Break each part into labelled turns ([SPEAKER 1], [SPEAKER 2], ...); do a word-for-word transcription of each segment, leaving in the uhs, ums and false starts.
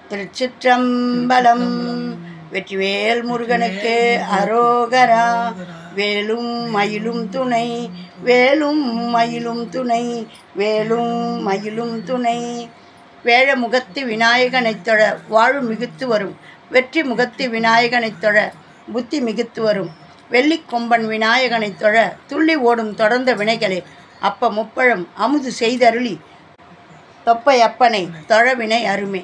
[SPEAKER 1] திருச்சிற்றம்பலம். வெற்றிவேல் முருகனுக்கு அரோகரா. வேலும் மயிலும் துணை, வேலும் மயிலும் துணை, வேலும் மயிலும் துணை. வேழ முகத்து விநாயகனைத் தொழ வாழ்வு மிகுத்து வரும். வெற்றி முகத்து விநாயகனைத் தொழ புத்தி மிகுத்து வரும். வெள்ளிக்கொம்பன் விநாயகனைத் தொழ துள்ளி ஓடும் தொடர்ந்த வினைகளே. அப்ப முப்பழம் அமுது செய்தருளி தொப்பை அப்பனை தொழவினை அருமே.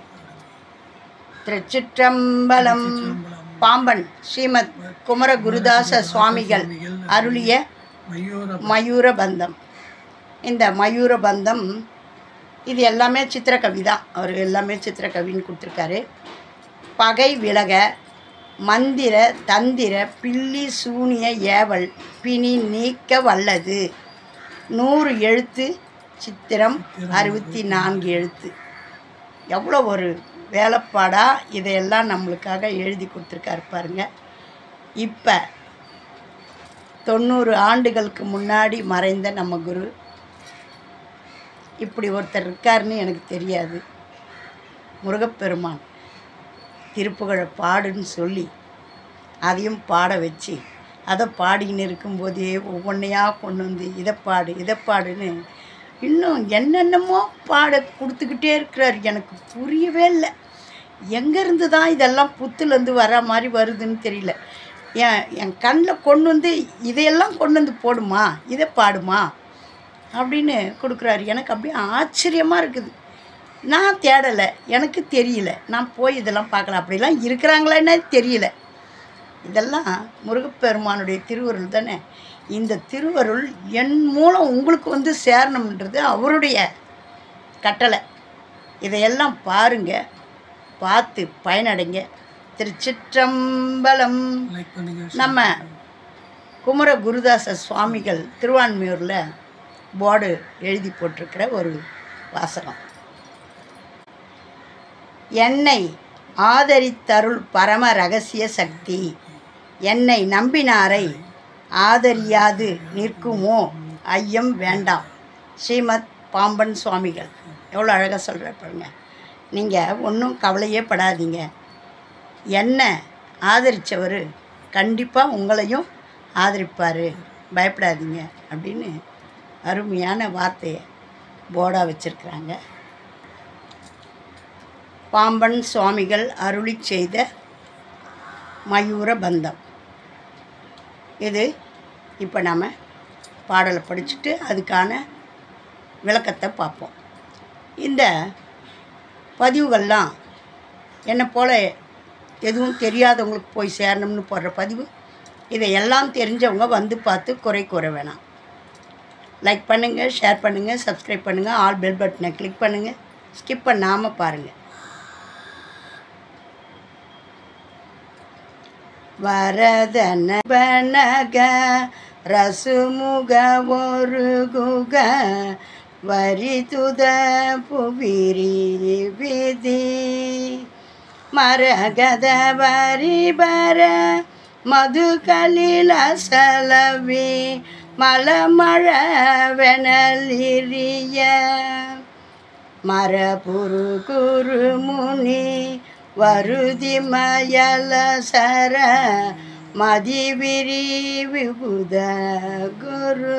[SPEAKER 1] திருச்சிற்றம்பலம். பாம்பன் ஸ்ரீமத் குமர குருதாச சுவாமிகள் அருளிய மயூரபந்தம். இந்த மயூரபந்தம் இது எல்லாமே சித்திரக்கவி தான். அவர் எல்லாமே சித்திரக்கவின்னு கொடுத்துருக்காரு. பகை விலக மந்திர தந்திர பில்லி சூனிய ஏவல் பிணி நீக்க வல்லது. நூறு எழுத்து சித்திரம், அறுபத்தி நான்கு எழுத்து. எவ்வளோ ஒரு வேலைப்பாடாக இதையெல்லாம் நம்மளுக்காக எழுதி கொடுத்துருக்காரு பாருங்க. இப்போ தொண்ணூறு ஆண்டுகளுக்கு முன்னாடி மறைந்த நம்ம குரு இப்படி ஒருத்தர் இருக்காருன்னு எனக்கு தெரியாது. முருகப்பெருமான் திருப்புகழை பாடுன்னு சொல்லி அதையும் பாட வச்சு அதை பாடின்னு இருக்கும்போதே ஒவ்வொன்றையாக கொண்டு வந்து இதை பாடு இதை பாடுன்னு இன்னும் என்னென்னமோ பாட கொடுத்துக்கிட்டே இருக்கிறார். எனக்கு புரியவே இல்லை. எங்கேருந்து தான் இதெல்லாம் புத்துலேருந்து வர மாதிரி வருதுன்னு தெரியல. என் என் கண்ணில் கொண்டு வந்து இதையெல்லாம் கொண்டு வந்து போடுமா, இதை பாடுமா அப்படின்னு கொடுக்குறாரு. எனக்கு அப்படியே ஆச்சரியமாக இருக்குது. நான் தேடலை, எனக்கு தெரியல, நான் போய் இதெல்லாம் பார்க்கல. அப்படிலாம் இருக்கிறாங்களான்னே தெரியல. இதெல்லாம் முருகப்பெருமானுடைய திருவருள் தானே. இந்த திருவருள் என் மூலம் உங்களுக்கு வந்து சேரணுன்றது அவருடைய கட்டளை. இதையெல்லாம் பாருங்க, பார்த்து பயனடைங்க. திருச்சிற்றம்பலம். நம்ம குமர குருதாச சுவாமிகள் திருவான்மியூரில் போர்டு எழுதி போட்டிருக்கிற ஒரு வாசகம். என்னை ஆதரித்தருள் பரம ரகசிய சக்தி, என்னை நம்பினாரை ஆதரியாது நிற்குமோ ஐயம் வேண்டாம். ஸ்ரீமத் பாம்பன் சுவாமிகள் எவ்வளோ அழகாக சொல்கிற பாருங்க. நீங்கள் ஒன்றும் கவலையே படாதீங்க. என்னை ஆதரித்தவர் கண்டிப்பாக உங்களையும் ஆதரிப்பார், பயப்படாதீங்க அப்படின்னு அருமையான வார்த்தையை போர்டாக வச்சுருக்குறாங்க. பாம்பன் சுவாமிகள் அருளி செய்த மயூரபந்தம் இது. இப்போ நம்ம பாடலை படிச்சுட்டு அதுக்கான விளக்கத்தை பார்ப்போம். இந்த பதிவுகள்லாம் என்னை போல் எதுவும் தெரியாதவங்களுக்கு போய் சேரணும்னு போடுற பதிவு. இதை எல்லாம் தெரிஞ்சவங்க வந்து பார்த்து குறை கூற வேணாம். லைக் பண்ணுங்கள், ஷேர் பண்ணுங்கள், சப்ஸ்கிரைப் பண்ணுங்கள், ஆல் பெல் பட்டனை கிளிக் பண்ணுங்கள். ஸ்கிப் பண்ணாமல் பாருங்கள். வரதன பனக ரசுமுக ஒரு குக வரிதுத புவிரி விதி மரகத வரிபர மதுகலில சலவி மலமழ வெனலிரிய மரபுரு குரு முனி வருதி மயல சர மதிவிரி விபுத குரு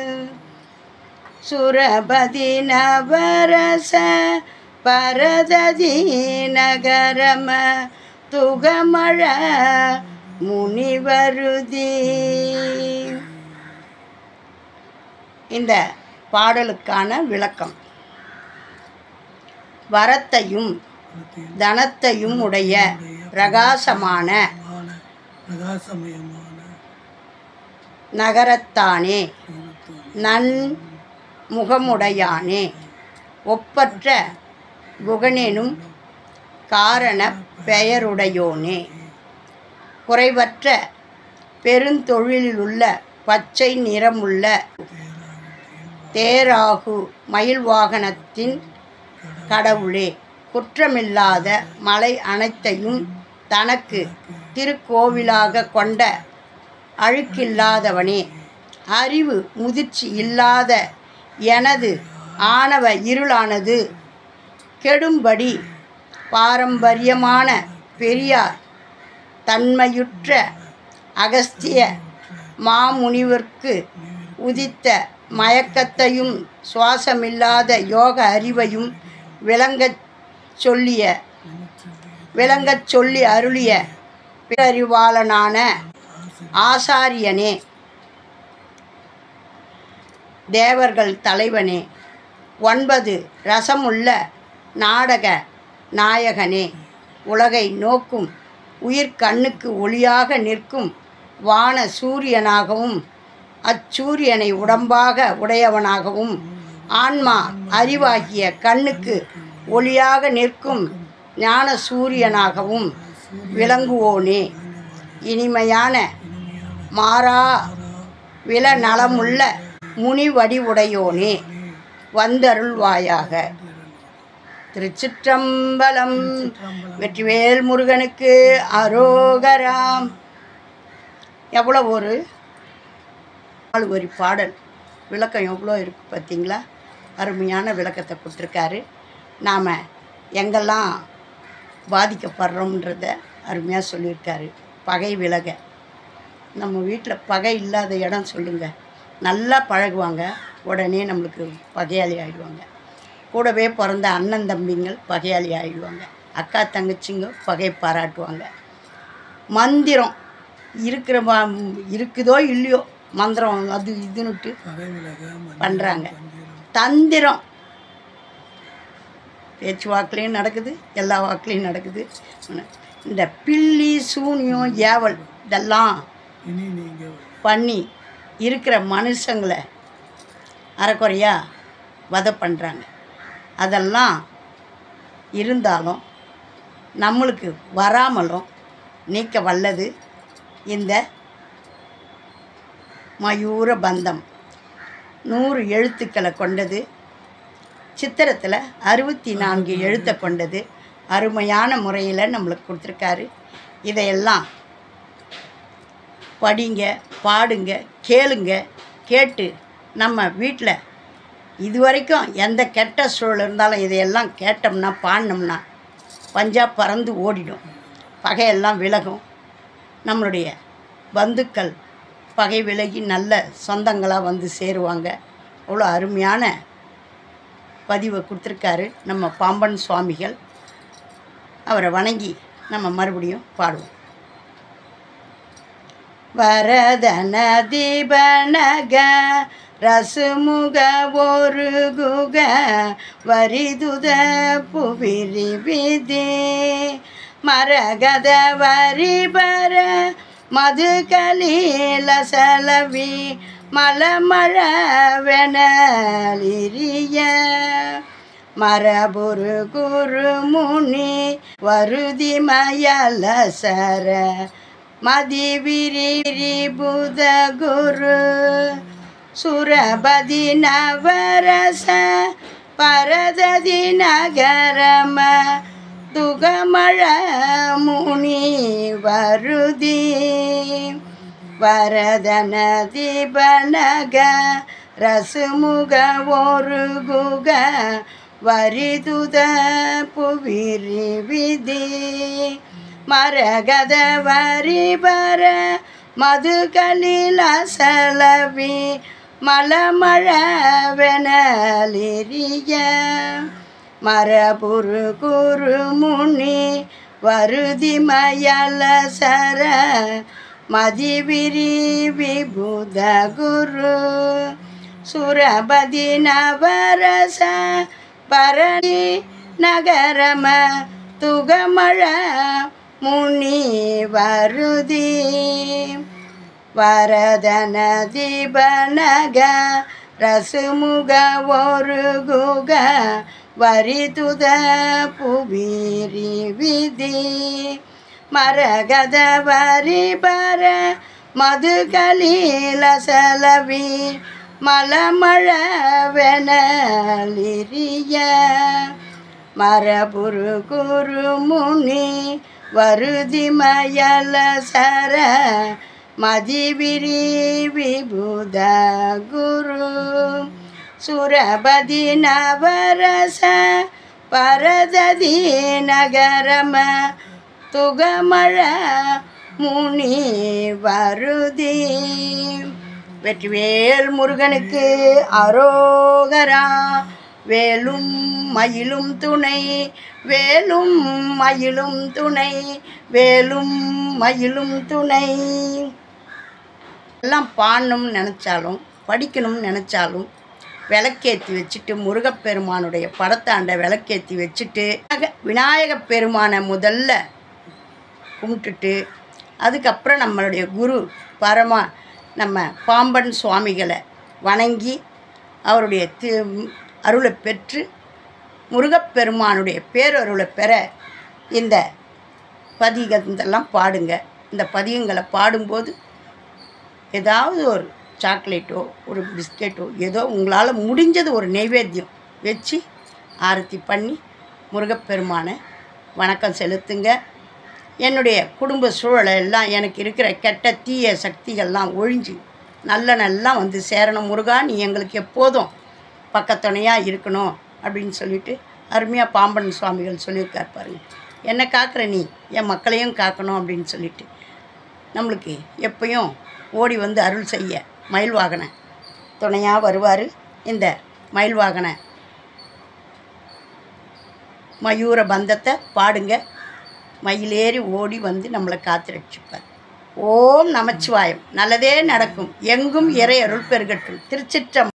[SPEAKER 1] சுரபதி நவரச பரததி நகரம துகமழ முனிவருதி. இந்த பாடலுக்கான விளக்கம். வரத்தையும் தனத்தையும் உடைய பிரகாசமான நகரத்தானே, நன் முகமுடையானே, ஒப்பற்ற குகனெனும் காரண பெயருடையோனே, குறைவற்ற பெருந்தொழிலுள்ள பச்சை நிறமுள்ள தேராகு மயில் வாகனத்தின் கடவுளே, குற்றமில்லாத மலை அனைத்தையும் தனக்கு திருக்கோவிலாக கொண்ட அழுக்கில்லாதவனே, அறிவு முதிர்ச்சி இல்லாத எனது ஆணவ இருளானது கெடும்படி பாரம்பரியமான பெரியார் தன்மையுற்ற அகஸ்திய மாமுனிவர்க்கு உதித்த மயக்கத்தையும் சுவாசமில்லாத யோக அறிவையும் விளங்கச் சொல்லிய விளங்கச் சொல்லி அருளிய பேரறிவாளனான ஆசாரியனே, தேவர்கள் தலைவனே, ஒன்பது ரசமுள்ள நாடக நாயகனே, உலகை நோக்கும் உயிர்கண்ணுக்கு ஒளியாக நிற்கும் வான சூரியனாகவும் அச்சூரியனை உடம்பாக உடையவனாகவும் ஆன்மா அறிவாகிய கண்ணுக்கு ஒளியாக நிற்கும் ஞான சூரியனாகவும் விளங்குவோனே, இனிமையான மாறா வில நலமுள்ள முனிவடிவுடையோனே, வந்தருள்வாயாக. திருச்சிற்றம்பலம். வெற்றிவேல் முருகனுக்கு அரோகராம். எவ்வளோ ஒரு நாலு ஒரு பாடல் விளக்கம் எவ்வளோ இருக்குது பார்த்தீங்களா? அருமையான விளக்கத்தை கொடுத்துருக்காரு. நாம் எங்கெல்லாம் பாதிக்கப்படுறோம்ன்றத அருமையாக சொல்லியிருக்காரு. பகை விலக. நம்ம வீட்டில் பகை இல்லாத இடம் சொல்லுங்கள். நல்லா பழகுவாங்க, உடனே நம்மளுக்கு பகையாளி ஆகிடுவாங்க. கூடவே பிறந்த அண்ணன் தம்பிங்கள் பகையாளி ஆகிடுவாங்க. அக்கா தங்கச்சிங்க பகை பாராட்டுவாங்க. மந்திரம் இருக்கிற இருக்குதோ இல்லையோ மந்திரம் அது இதுன்னுட்டு பண்ணுறாங்க. தந்திரம் பேச்சு வாக்குலேயும் நடக்குது, எல்லா வாக்குலேயும் நடக்குது. இந்த பில்லி சூனியம் ஏவல் இதெல்லாம் பண்ணி இருக்கிற மனுஷங்களை அரைக்குறையாக வதை பண்ணுறாங்க. அதெல்லாம் இருந்தாலும் நம்மளுக்கு வராமலும் நீக்க வல்லது இந்த மயூர பந்தம். நூறு எழுத்துக்களை கொண்டது. சித்திரத்தில் அறுபத்தி நான்கு எழுத்தை கொண்டது. அருமையான முறையில் நம்மளுக்கு கொடுத்துருக்காரு. இதையெல்லாம் படிங்க, பாடுங்க, கேளுங்க. கேட்டு நம்ம வீட்டில் இது வரைக்கும் எந்த கெட்ட சூழல் இருந்தாலும் இதையெல்லாம் கேட்டோம்னா பாடினோம்னா பஞ்சாப் பறந்து ஓடிடும், பகையெல்லாம் விலகும். நம்மளுடைய பந்துக்கள் பகை விலகி நல்ல சொந்தங்களாக வந்து சேருவாங்க. அவ்வளோ அருமையான பதிவை கொடுத்துருக்காரு நம்ம பாம்பன் சுவாமிகள். அவரை வணங்கி நம்ம மறுபடியும் பாடுவோம். வரதன தீபனக ரசுமுக ஒரு குக வரிதுத புவிரி விதி மரகத வரிபர மது கலீல சலவி மலமழ வெனலிரிய மரபுரு குரு முனி வருதி மயலசர மதிவிரி புத குரு சுரபதி நவரச பரததி நகரம துகமழ முனி வருதி வரதன தீபனக ரசுமுக ஒரு குக வரிதுத புவிரி விதி மரகத வரிபர மது கலீல சலவி மலமழ வெனலிரிய மரபுரு குரு முனி வருதி மயலசர மதிவிரி விபுத குரு சுரபதி நவரச பரணி நகரம துகமழ முனி வருதி வரதன தீபனக ரசுமுக ஒரு குக வரிதுத புவிரி விதி மரகத வரிபர மது கலீல சலவி மலமழ வெனலிரிய மரபுரு குரு முனி வருதி மயலசர மதிவிரி விபுத குரு சுரபதி நவரச பரததி நகரம துகமழ முனி வருதி. வெற்றிவேல் முருகனுக்கு அரோகரா. வேலும் மயிலும் துணை, வேலும் மயிலும் துணை, வேலும் மயிலும் துணை. எல்லாம் பாடணும்னு நினச்சாலும் படிக்கணும்னு நினச்சாலும் விளக்கேற்றி வச்சுட்டு முருகப்பெருமானுடைய படத்தாண்ட விளக்கேற்றி வச்சுட்டு விநாயகப் பெருமானை முதல்ல கும்பிட்டுட்டு அதுக்கப்புறம் நம்மளுடைய குரு பரமா நம்ம பாம்பன் சுவாமிகளை வணங்கி அவருடைய தி அருளை பெற்று முருகப்பெருமானுடைய பேரருளை பெற இந்த பதிகத்தெல்லாம் பாடுங்க. இந்த பதிகங்களை பாடும்போது ஏதாவது ஒரு சாக்லேட்டோ ஒரு பிஸ்கெட்டோ ஏதோ உங்களால் முடிஞ்சது ஒரு நைவேத்தியம் வச்சு ஆரத்தி பண்ணி முருகப்பெருமானை வணக்கம் செலுத்துங்க. என்னுடைய குடும்ப சூழலை எல்லாம் எனக்கு இருக்கிற கெட்ட தீய சக்திகள்லாம் ஒழிஞ்சு நல்ல நல்லா வந்து சேரணும். முருகா, நீ எங்களுக்கு எப்போதும் பக்கத்துணையாக இருக்கணும் அப்படின்னு சொல்லிட்டு அருமையாக பாம்பன் சுவாமிகள் சொல்லியிருக்கார் பாருங்க. என்னை காக்கிற நீ என் மக்களையும் காக்கணும் அப்படின்னு சொல்லிட்டு நம்மளுக்கு எப்பயும் ஓடி வந்து அருள் செய்ய மயில்வாகன துணையாக வருவார். இந்த மயில்வாகன மயூர பந்தத்தை பாடுங்க. மயிலேறி ஓடி வந்து நம்மளை காத்து ரட்சிப்பார். ஓம் நமச்சிவாயம். நல்லதே நடக்கும். எங்கும் இறை அருள் பெருகட்டும். திருச்சிற்றம்.